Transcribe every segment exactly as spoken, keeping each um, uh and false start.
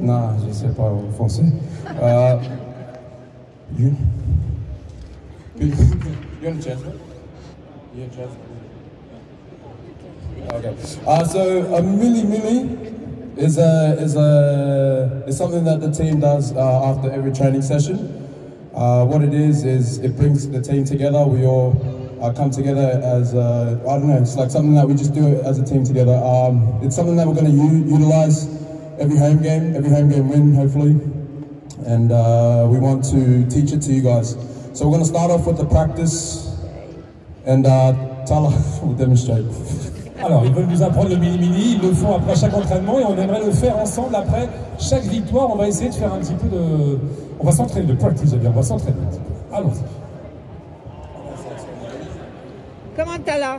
Non, je ne sais pas en français. Uh, you? You want to chance? You want chance? Okay. Uh, so a milli milli is a is a is something that the team does uh, after every training session. Uh, what it is is it brings the team together. We all uh, come together as uh, I don't know. It's like something that we just do as a team together. Um, it's something that we're going to utilize every home game, every home game win, hopefully. And uh, we want to teach it to you guys. So we're going to start off with the practice, and uh, Tala will demonstrate. Alors, ils veulent nous apprendre le mini-mini, ils le font après chaque entraînement et on aimerait le faire ensemble après chaque victoire. On va essayer de faire un petit peu de... On va s'entraîner, de practice, on va s'entraîner un petit peu. Allons-y. Comment t'as là?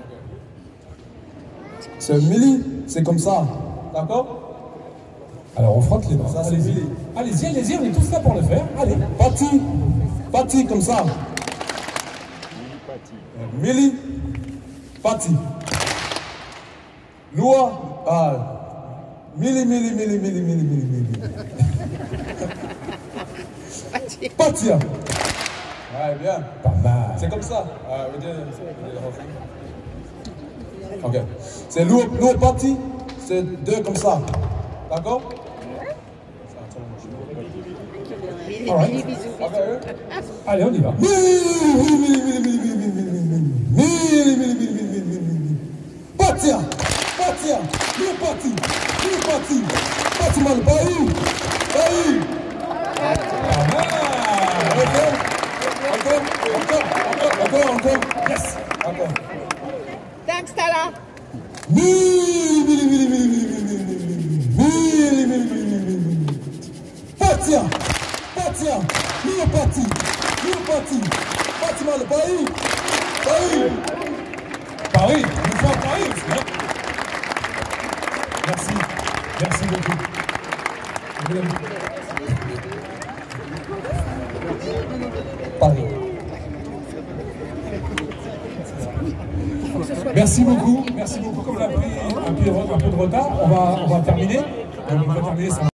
Ce milli, c'est comme ça, d'accord? Alors on frotte les bras. Ça, c'est allez-y, allez-y, allez-y, on est tous là pour le faire. Allez. Parti, parti comme ça. Milli, parti. Loi, ah, milli, milli, milli, milli, milli, milli, milli. Parti. Ouais, bien. Pas mal. C'est comme ça. Ah, ok. C'est lourd, lourd parti. C'est deux comme ça. D'accord? Alright. Allez, on y va. Partir, partir, lourd parti, lourd parti, parti mal, Bahou, Bahou. Encore, encore, encore, encore, encore, yes, encore. Thanks, Tala. Mille, mille, mille, mille, mille, mille, mille, mille, mille, mille. Partir, partir, lourd parti, lourd parti, parti mal, Bahou, Bahou. Paris, une fois Paris aussi, hein. Merci, merci beaucoup. Paris. Merci beaucoup, merci beaucoup. Comme on a pris un peu, un peu de retard, on va, on va terminer. On va terminer ça.